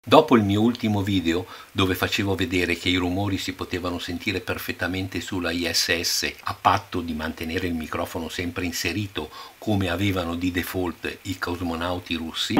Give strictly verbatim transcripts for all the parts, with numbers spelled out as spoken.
Dopo il mio ultimo video, dove facevo vedere che i rumori si potevano sentire perfettamente sulla I S S a patto di mantenere il microfono sempre inserito come avevano di default i cosmonauti russi,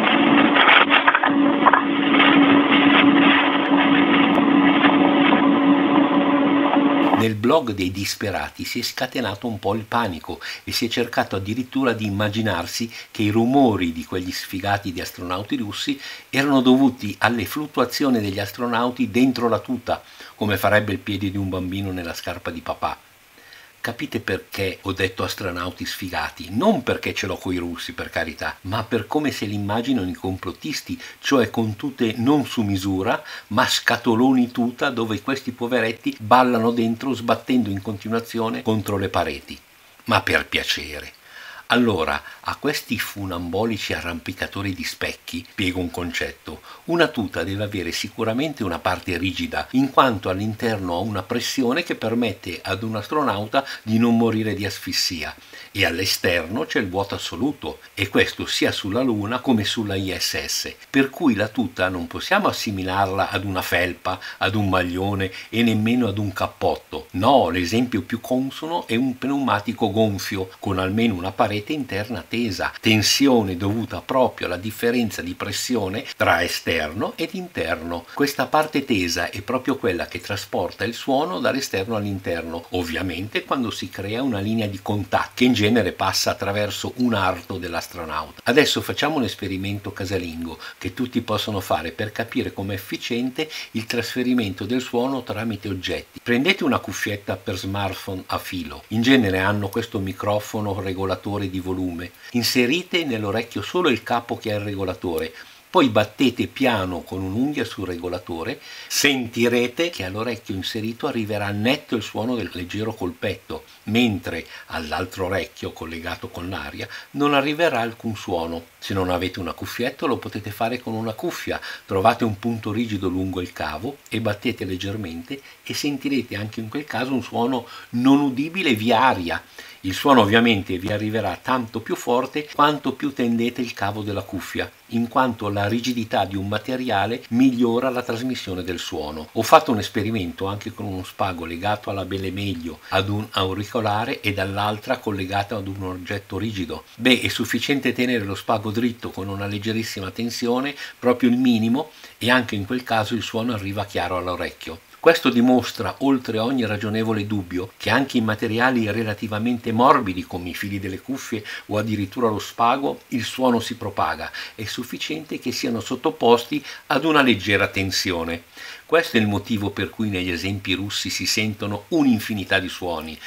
nel blog dei disperati si è scatenato un po' il panico e si è cercato addirittura di immaginarsi che i rumori di quegli sfigati di astronauti russi erano dovuti alle fluttuazioni degli astronauti dentro la tuta, come farebbe il piede di un bambino nella scarpa di papà. Capite perché ho detto astronauti sfigati? Non perché ce l'ho coi russi, per carità, ma per come se li immaginano i complottisti, cioè con tute non su misura, ma scatoloni tuta dove questi poveretti ballano dentro sbattendo in continuazione contro le pareti. Ma per piacere! Allora, a questi funambolici arrampicatori di specchi spiego un concetto. Una tuta deve avere sicuramente una parte rigida, in quanto all'interno ha una pressione che permette ad un astronauta di non morire di asfissia, e all'esterno c'è il vuoto assoluto, e questo sia sulla Luna come sulla I S S, per cui la tuta non possiamo assimilarla ad una felpa, ad un maglione e nemmeno ad un cappotto. No, l'esempio più consono è un pneumatico gonfio, con almeno una parete interna tesa, tensione dovuta proprio alla differenza di pressione tra esterno ed interno. Questa parte tesa è proprio quella che trasporta il suono dall'esterno all'interno, ovviamente quando si crea una linea di contatto che in genere passa attraverso un arto dell'astronauta. Adesso facciamo un esperimento casalingo che tutti possono fare per capire com'è efficiente il trasferimento del suono tramite oggetti. Prendete una cuffietta per smartphone a filo, in genere hanno questo microfono regolatore di volume, inserite nell'orecchio solo il capo che ha il regolatore, poi battete piano con un'unghia sul regolatore, sentirete che all'orecchio inserito arriverà netto il suono del leggero colpetto, mentre all'altro orecchio collegato con l'aria non arriverà alcun suono. Se non avete una cuffietta lo potete fare con una cuffia, trovate un punto rigido lungo il cavo e battete leggermente e sentirete anche in quel caso un suono non udibile via aria. Il suono ovviamente vi arriverà tanto più forte quanto più tendete il cavo della cuffia, in quanto la rigidità di un materiale migliora la trasmissione del suono. Ho fatto un esperimento anche con uno spago legato alla belle meglio ad un auricolare e dall'altra collegato ad un oggetto rigido. Beh, è sufficiente tenere lo spago dritto con una leggerissima tensione, proprio il minimo, e anche in quel caso il suono arriva chiaro all'orecchio. Questo dimostra, oltre ogni ragionevole dubbio, che anche in materiali relativamente morbidi come i fili delle cuffie o addirittura lo spago, il suono si propaga. È sufficiente che siano sottoposti ad una leggera tensione. Questo è il motivo per cui negli esempi russi si sentono un'infinità di suoni.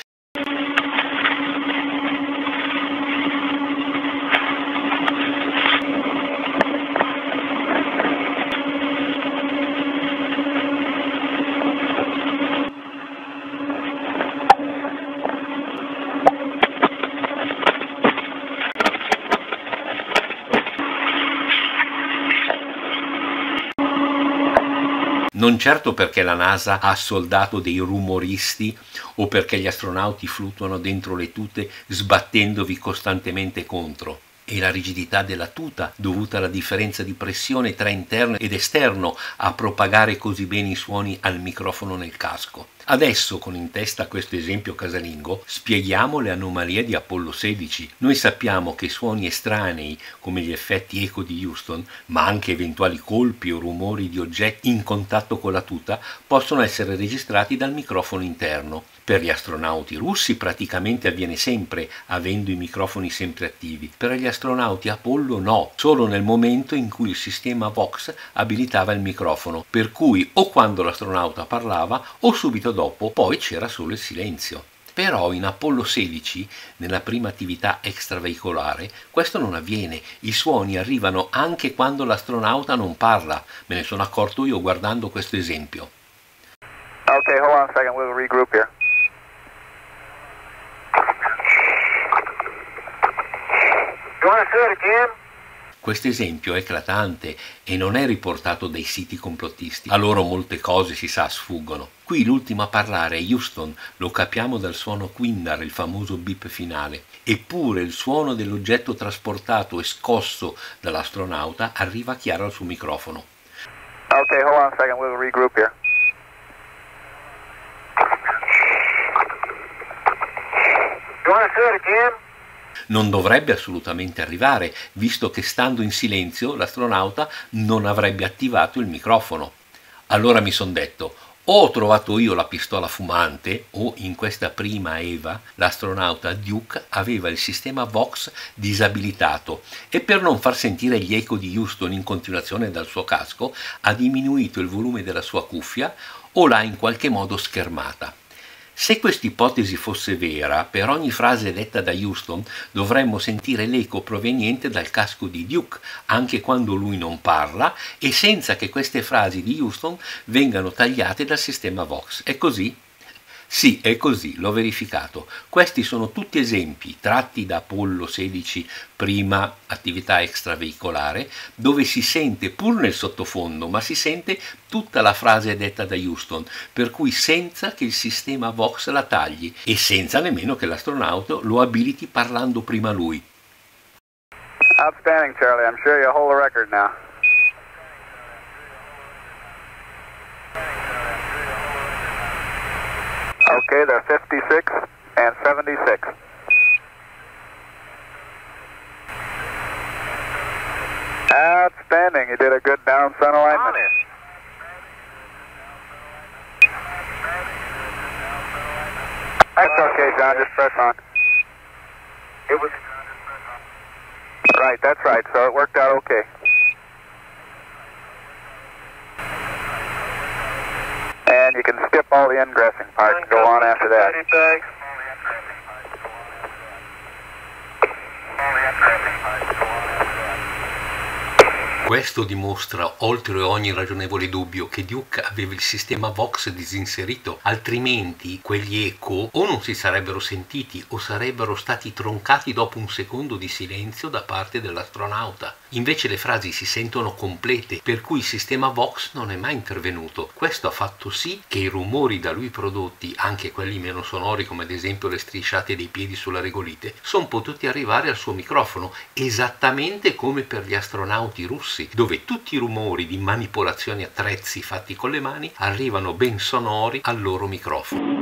Non certo perché la NASA ha soldato dei rumoristi o perché gli astronauti fluttuano dentro le tute sbattendovi costantemente contro. È la rigidità della tuta, dovuta alla differenza di pressione tra interno ed esterno, a propagare così bene i suoni al microfono nel casco. Adesso, con in testa questo esempio casalingo, spieghiamo le anomalie di Apollo sedici. Noi sappiamo che suoni estranei, come gli effetti eco di Houston, ma anche eventuali colpi o rumori di oggetti in contatto con la tuta, possono essere registrati dal microfono interno. Per gli astronauti russi praticamente avviene sempre, avendo i microfoni sempre attivi. Per gli astronauti Apollo no, solo nel momento in cui il sistema Vox abilitava il microfono, per cui o quando l'astronauta parlava o subito dopo, poi c'era solo il silenzio. Però in Apollo sedici, nella prima attività extraveicolare, questo non avviene. I suoni arrivano anche quando l'astronauta non parla. Me ne sono accorto io guardando questo esempio. Okay, hold on a second, we'll regroup here. You want to say it again? Questo esempio è eclatante e non è riportato dai siti complottisti. A loro molte cose, si sa, sfuggono. Qui l'ultimo a parlare è Houston, lo capiamo dal suono Quindar, il famoso beep finale. Eppure il suono dell'oggetto trasportato e scosso dall'astronauta arriva chiaro al suo microfono. Okay, hold on a second, we'll regroup here. You want to say it again? Non dovrebbe assolutamente arrivare, visto che stando in silenzio l'astronauta non avrebbe attivato il microfono. Allora mi son detto, o ho trovato io la pistola fumante, o in questa prima EVA l'astronauta Duke aveva il sistema Vox disabilitato e per non far sentire gli eco di Houston in continuazione dal suo casco ha diminuito il volume della sua cuffia o l'ha in qualche modo schermata. Se questa ipotesi fosse vera, per ogni frase detta da Houston dovremmo sentire l'eco proveniente dal casco di Duke, anche quando lui non parla, e senza che queste frasi di Houston vengano tagliate dal sistema Vox. È così? Sì, è così, l'ho verificato. Questi sono tutti esempi tratti da Apollo sedici, prima attività extraveicolare, dove si sente pur nel sottofondo, ma si sente tutta la frase detta da Houston, per cui senza che il sistema Vox la tagli e senza nemmeno che l'astronauta lo abiliti parlando prima lui. Outstanding, Charlie. I'm sure you hold the record now. Okay, they're fifty-six and seventy-six. Outstanding. You did a good down sun alignment. That's okay, John. Just press on. It was... Right, that's right. So it worked out okay. And you can skip all the ingressing part and go on after that. Questo dimostra, oltre ogni ragionevole dubbio, che Duke aveva il sistema Vox disinserito, altrimenti quegli eco o non si sarebbero sentiti o sarebbero stati troncati dopo un secondo di silenzio da parte dell'astronauta. Invece le frasi si sentono complete, per cui il sistema Vox non è mai intervenuto. Questo ha fatto sì che i rumori da lui prodotti, anche quelli meno sonori come ad esempio le strisciate dei piedi sulla regolite, sono potuti arrivare al suo microfono, esattamente come per gli astronauti russi, dove tutti i rumori di manipolazioni attrezzi fatti con le mani arrivano ben sonori al loro microfono.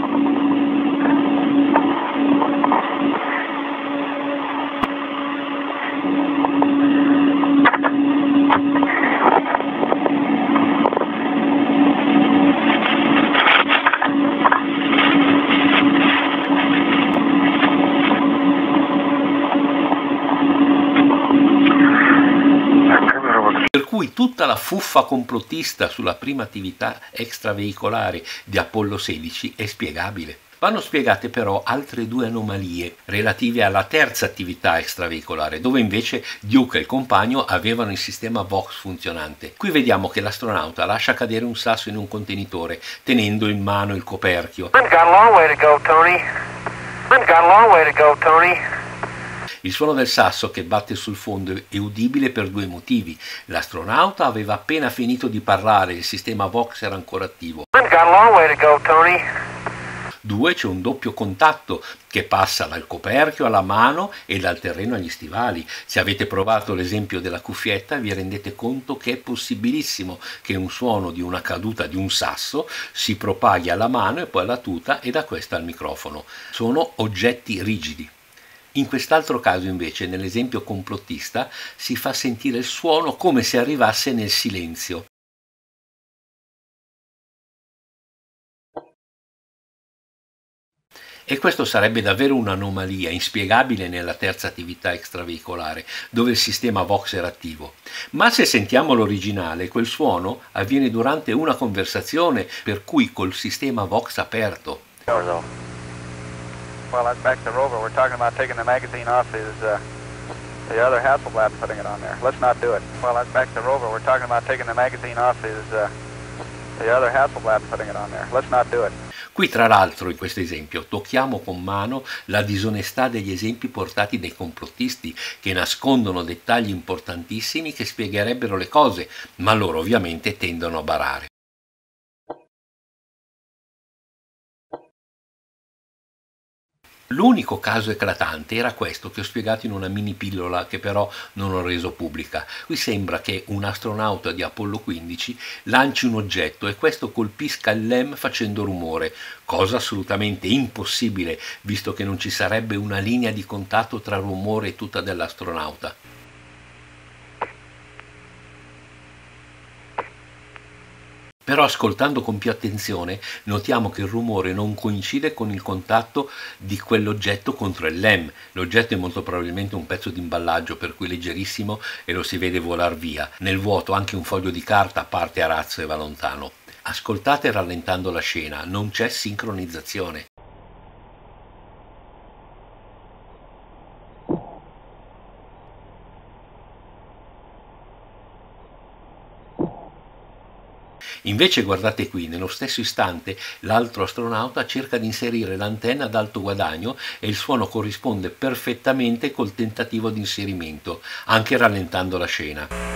Per cui tutta la fuffa complottista sulla prima attività extraveicolare di Apollo sedici è spiegabile. Vanno spiegate però altre due anomalie relative alla terza attività extraveicolare, dove invece Duke e il compagno avevano il sistema Vox funzionante. Qui vediamo che l'astronauta lascia cadere un sasso in un contenitore, tenendo in mano il coperchio. I've got a long way to go, Tony. I've got a long way to go, Tony. Il suono del sasso che batte sul fondo è udibile per due motivi. L'astronauta aveva appena finito di parlare, il sistema Vox era ancora attivo. I've got a long way to go, Tony. Due, c'è un doppio contatto che passa dal coperchio alla mano e dal terreno agli stivali. Se avete provato l'esempio della cuffietta vi rendete conto che è possibilissimo che un suono di una caduta di un sasso si propaghi alla mano e poi alla tuta e da questa al microfono. Sono oggetti rigidi. In quest'altro caso invece, nell'esempio complottista, si fa sentire il suono come se arrivasse nel silenzio. E questo sarebbe davvero un'anomalia inspiegabile nella terza attività extraveicolare, dove il sistema Vox era attivo. Ma se sentiamo l'originale, quel suono avviene durante una conversazione, per cui col sistema Vox aperto. Well, that's back to Rover. We're talking about taking the magazine off his, uh, the other Hasselblad and putting it on there. Let's not do it. Well, that's back to Rover. We're talking about taking the magazine off his, uh, the other Hasselblad and putting it on there. Let's not do it. Qui tra l'altro in questo esempio tocchiamo con mano la disonestà degli esempi portati dai complottisti che nascondono dettagli importantissimi che spiegherebbero le cose, ma loro ovviamente tendono a barare. L'unico caso eclatante era questo che ho spiegato in una mini pillola che però non ho reso pubblica. Qui sembra che un astronauta di Apollo quindici lanci un oggetto e questo colpisca il LEM facendo rumore, cosa assolutamente impossibile visto che non ci sarebbe una linea di contatto tra rumore e tuta dell'astronauta. Però ascoltando con più attenzione notiamo che il rumore non coincide con il contatto di quell'oggetto contro il LEM. L'oggetto è molto probabilmente un pezzo di imballaggio per cui leggerissimo e lo si vede volar via. Nel vuoto anche un foglio di carta parte a razzo e va lontano. Ascoltate rallentando la scena, non c'è sincronizzazione. Invece guardate qui, nello stesso istante l'altro astronauta cerca di inserire l'antenna ad alto guadagno e il suono corrisponde perfettamente col tentativo di inserimento, anche rallentando la scena.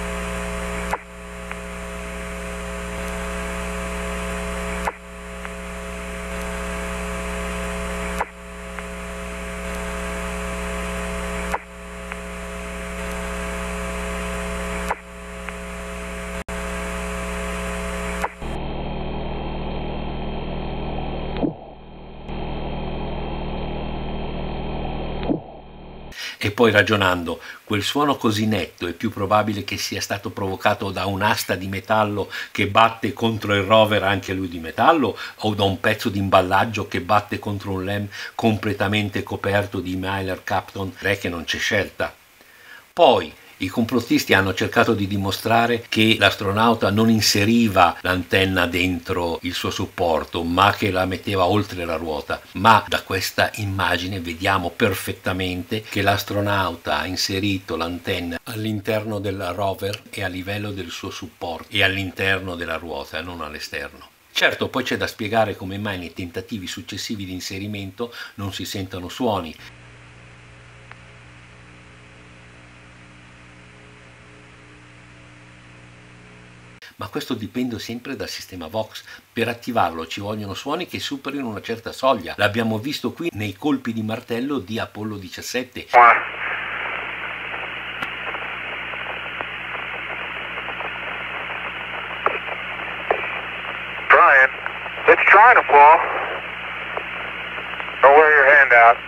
E poi ragionando, quel suono così netto è più probabile che sia stato provocato da un'asta di metallo che batte contro il rover anche lui di metallo o da un pezzo di imballaggio che batte contro un LEM completamente coperto di Mylar Kapton, re che non c'è scelta. Poi i complottisti hanno cercato di dimostrare che l'astronauta non inseriva l'antenna dentro il suo supporto, ma che la metteva oltre la ruota. Ma da questa immagine vediamo perfettamente che l'astronauta ha inserito l'antenna all'interno del rover e a livello del suo supporto e all'interno della ruota, non all'esterno. Certo, poi c'è da spiegare come mai nei tentativi successivi di inserimento non si sentono suoni. Ma questo dipende sempre dal sistema Vox. Per attivarlo ci vogliono suoni che superino una certa soglia. L'abbiamo visto qui nei colpi di martello di Apollo diciassette. Trying. It's trying to fall. Don't wear your hand out.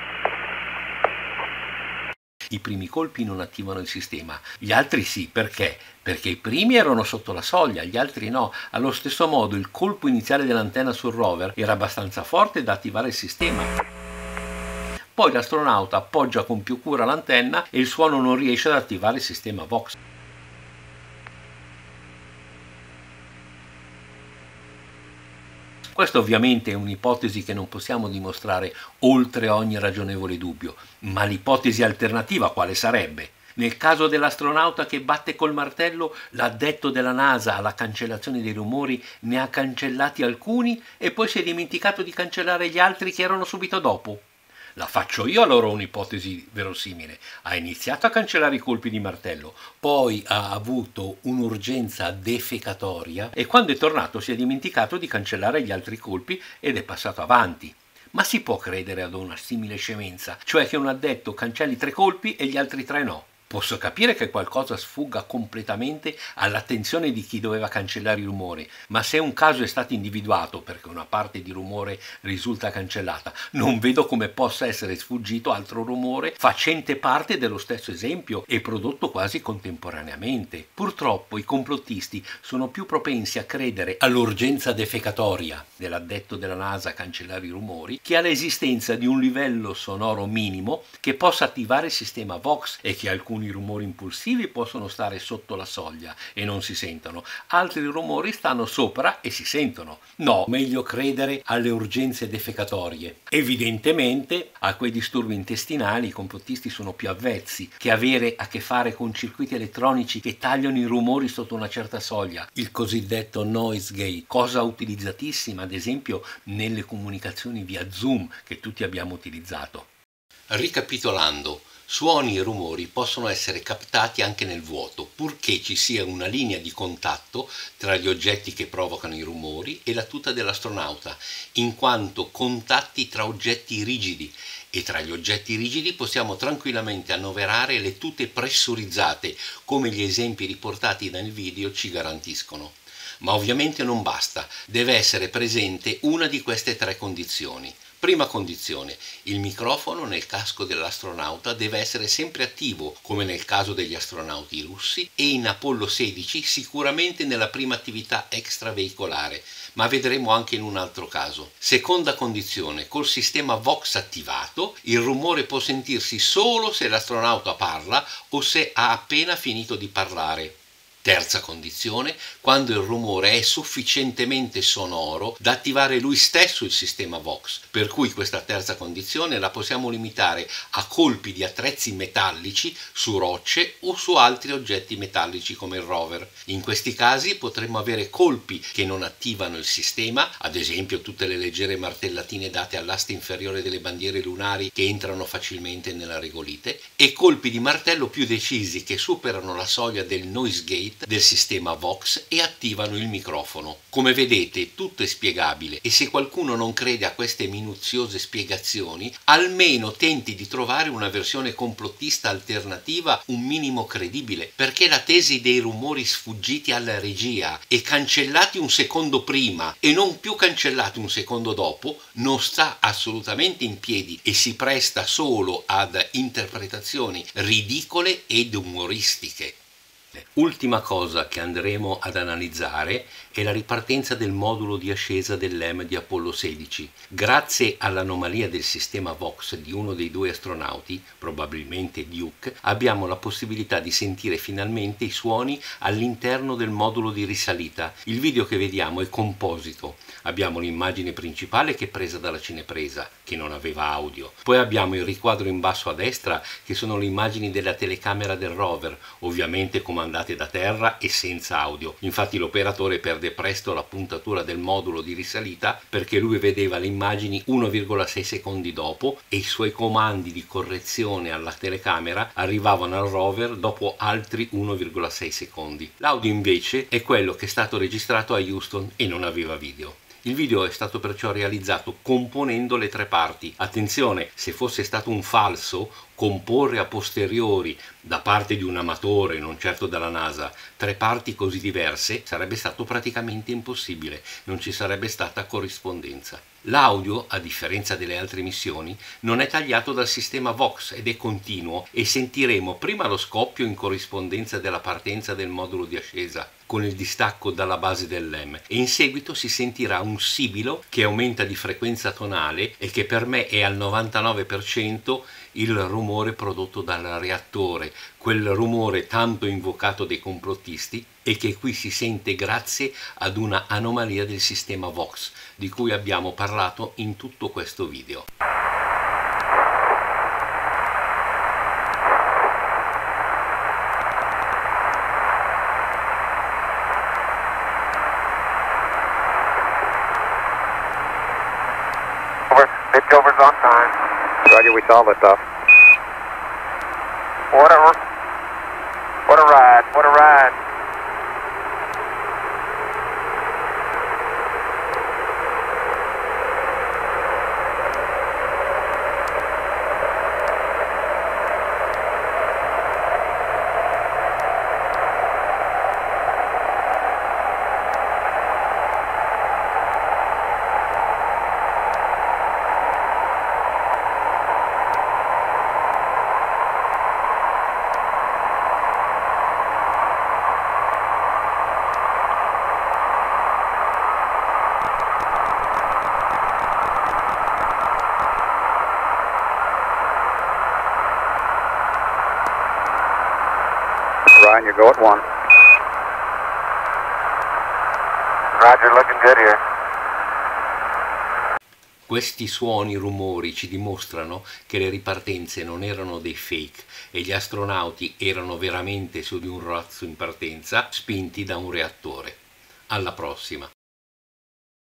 I primi colpi non attivano il sistema, gli altri sì, perché? Perché i primi erano sotto la soglia, gli altri no. Allo stesso modo il colpo iniziale dell'antenna sul rover era abbastanza forte da attivare il sistema. Poi l'astronauta appoggia con più cura l'antenna e il suono non riesce ad attivare il sistema Vox. Questa ovviamente è un'ipotesi che non possiamo dimostrare oltre ogni ragionevole dubbio, ma l'ipotesi alternativa quale sarebbe? Nel caso dell'astronauta che batte col martello, l'addetto della NASA alla cancellazione dei rumori ne ha cancellati alcuni e poi si è dimenticato di cancellare gli altri che erano subito dopo. La faccio io allora un'ipotesi verosimile. Ha iniziato a cancellare i colpi di martello, poi ha avuto un'urgenza defecatoria e quando è tornato si è dimenticato di cancellare gli altri colpi ed è passato avanti. Ma si può credere ad una simile scemenza, cioè che un addetto cancelli tre colpi e gli altri tre no? Posso capire che qualcosa sfugga completamente all'attenzione di chi doveva cancellare i rumori, ma se un caso è stato individuato perché una parte di rumore risulta cancellata, non vedo come possa essere sfuggito altro rumore facente parte dello stesso esempio e prodotto quasi contemporaneamente. Purtroppo i complottisti sono più propensi a credere all'urgenza defecatoria dell'addetto della NASA a cancellare i rumori che all'esistenza di un livello sonoro minimo che possa attivare il sistema Vox e che alcuni I rumori impulsivi possono stare sotto la soglia e non si sentono, altri rumori stanno sopra e si sentono. No, meglio credere alle urgenze defecatorie. Evidentemente a quei disturbi intestinali i complottisti sono più avvezzi che avere a che fare con circuiti elettronici che tagliano i rumori sotto una certa soglia, il cosiddetto noise gate, cosa utilizzatissima ad esempio nelle comunicazioni via Zoom che tutti abbiamo utilizzato. Ricapitolando, suoni e rumori possono essere captati anche nel vuoto, purché ci sia una linea di contatto tra gli oggetti che provocano i rumori e la tuta dell'astronauta, in quanto contatti tra oggetti rigidi, e tra gli oggetti rigidi possiamo tranquillamente annoverare le tute pressurizzate, come gli esempi riportati nel video ci garantiscono. Ma ovviamente non basta, deve essere presente una di queste tre condizioni. Prima condizione, il microfono nel casco dell'astronauta deve essere sempre attivo, come nel caso degli astronauti russi, e in Apollo sedici sicuramente nella prima attività extraveicolare, ma vedremo anche in un altro caso. Seconda condizione, col sistema Vox attivato, il rumore può sentirsi solo se l'astronauta parla o se ha appena finito di parlare. Terza condizione, quando il rumore è sufficientemente sonoro da attivare lui stesso il sistema Vox, per cui questa terza condizione la possiamo limitare a colpi di attrezzi metallici su rocce o su altri oggetti metallici come il rover. In questi casi potremmo avere colpi che non attivano il sistema, ad esempio tutte le leggere martellatine date all'asta inferiore delle bandiere lunari che entrano facilmente nella regolite, e colpi di martello più decisi che superano la soglia del noise gate del sistema Vox e attivano il microfono. Come vedete, tutto è spiegabile, e se qualcuno non crede a queste minuziose spiegazioni, almeno tenti di trovare una versione complottista alternativa un minimo credibile, perché la tesi dei rumori sfuggiti alla regia e cancellati un secondo prima e non più cancellati un secondo dopo non sta assolutamente in piedi e si presta solo ad interpretazioni ridicole ed umoristiche. Ultima cosa che andremo ad analizzare è la ripartenza del modulo di ascesa dell'E M di Apollo sedici. Grazie all'anomalia del sistema Vox di uno dei due astronauti, probabilmente Duke, abbiamo la possibilità di sentire finalmente i suoni all'interno del modulo di risalita. Il video che vediamo è composito. Abbiamo l'immagine principale che è presa dalla cinepresa, che non aveva audio. Poi abbiamo il riquadro in basso a destra, che sono le immagini della telecamera del rover, ovviamente comandate da terra e senza audio. Infatti l'operatore perde presto la puntatura del modulo di risalita perché lui vedeva le immagini uno virgola sei secondi dopo e i suoi comandi di correzione alla telecamera arrivavano al rover dopo altri uno virgola sei secondi. L'audio invece è quello che è stato registrato a Houston e non aveva video. Il video è stato perciò realizzato componendo le tre parti. Attenzione, se fosse stato un falso, comporre a posteriori da parte di un amatore, non certo dalla NASA, tre parti così diverse sarebbe stato praticamente impossibile, non ci sarebbe stata corrispondenza. L'audio, a differenza delle altre missioni, non è tagliato dal sistema Vox ed è continuo, e sentiremo prima lo scoppio in corrispondenza della partenza del modulo di ascesa con il distacco dalla base dell'E M, e in seguito si sentirà un sibilo che aumenta di frequenza tonale e che per me è al novantanove per cento il rumore prodotto dal reattore, quel rumore tanto invocato dai complottisti e che qui si sente grazie ad una anomalia del sistema Vox, di cui abbiamo parlato in tutto questo video. Pitchover's on time. Roger, we saw lift off. What a, what a ride, what a ride. Ryan, you go at one. Roger, looking good here. Questi suoni, rumori ci dimostrano che le ripartenze non erano dei fake e gli astronauti erano veramente su di un razzo in partenza spinti da un reattore. Alla prossima!